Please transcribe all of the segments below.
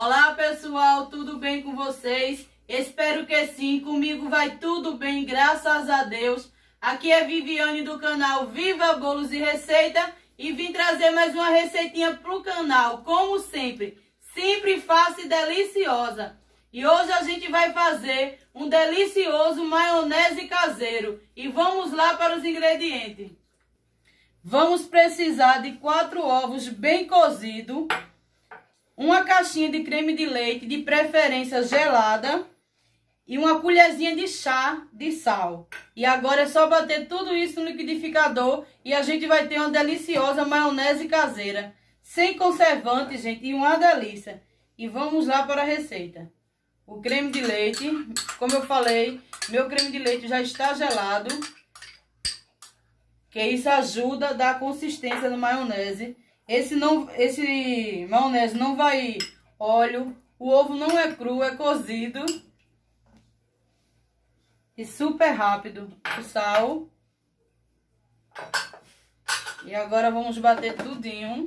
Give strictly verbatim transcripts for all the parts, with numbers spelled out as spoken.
Olá pessoal, tudo bem com vocês? Espero que sim, comigo vai tudo bem, graças a Deus. Aqui é Viviane do canal Viva Bolos e Receita e vim trazer mais uma receitinha pro canal, como sempre, sempre fácil e deliciosa. E hoje a gente vai fazer um delicioso maionese caseiro e vamos lá para os ingredientes. Vamos precisar de quatro ovos bem cozidos, uma caixinha de creme de leite, de preferência gelada, e uma colherzinha de chá de sal. E agora é só bater tudo isso no liquidificador e a gente vai ter uma deliciosa maionese caseira, sem conservante, gente, e uma delícia. E vamos lá para a receita. O creme de leite, como eu falei, meu creme de leite já está gelado, que isso ajuda a dar consistência na maionese. Esse, não, esse maionese não vai óleo, o ovo não é cru, é cozido. E super rápido. O sal. E agora vamos bater tudinho.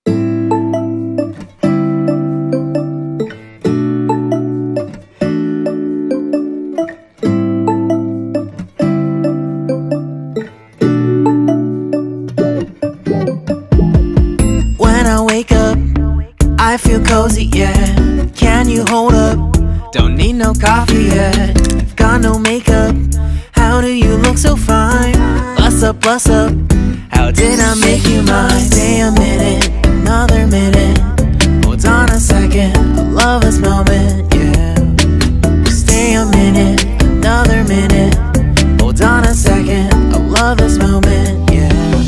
I feel cozy, yeah. Can you hold up? Don't need no coffee yet. I've got no makeup. How do you look so fine? Bust up, bust up. How did I make you mine? Stay a minute, another minute. Hold on a second, I love this moment, yeah. Stay a minute, another minute. Hold on a second, I love this moment, yeah.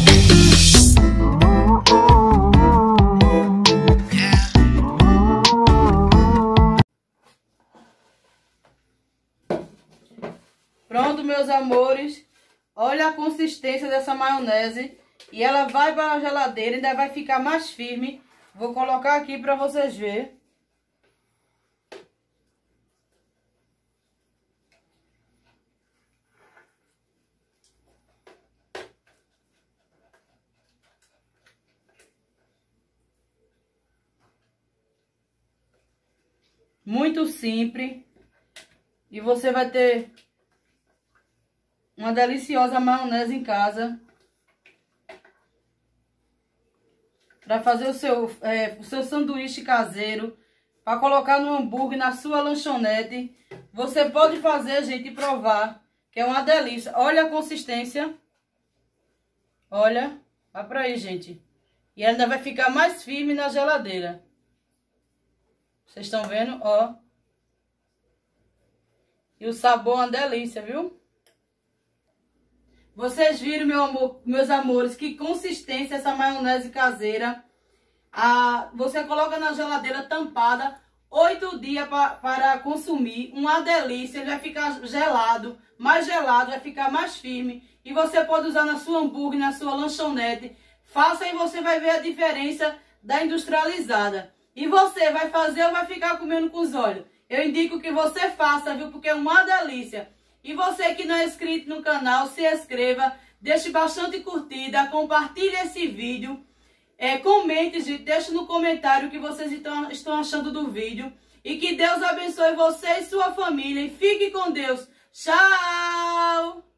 Pronto, meus amores, olha a consistência dessa maionese e ela vai para a geladeira, ainda vai ficar mais firme. Vou colocar aqui para vocês verem. Muito simples e você vai ter uma deliciosa maionese em casa para fazer o seu, é, o seu sanduíche caseiro, para colocar no hambúrguer, na sua lanchonete. Você pode fazer, gente, e provar, que é uma delícia. Olha a consistência. Olha, vai para aí, gente. E ainda vai ficar mais firme na geladeira. Vocês estão vendo, ó. E o sabor é uma delícia, viu? Vocês viram, meu amor, meus amores, que consistência essa maionese caseira. Ah, você coloca na geladeira tampada, oito dias pra, para consumir. Uma delícia, ele vai ficar gelado, mais gelado, vai ficar mais firme. E você pode usar na sua hambúrguer, na sua lanchonete. Faça e você vai ver a diferença da industrializada. E você vai fazer ou vai ficar comendo com os olhos? Eu indico que você faça, viu? Porque é uma delícia. E você que não é inscrito no canal, se inscreva, deixe bastante curtida, compartilhe esse vídeo, é, comente, gente, deixe no comentário o que vocês estão, estão achando do vídeo. E que Deus abençoe você e sua família. E fique com Deus. Tchau!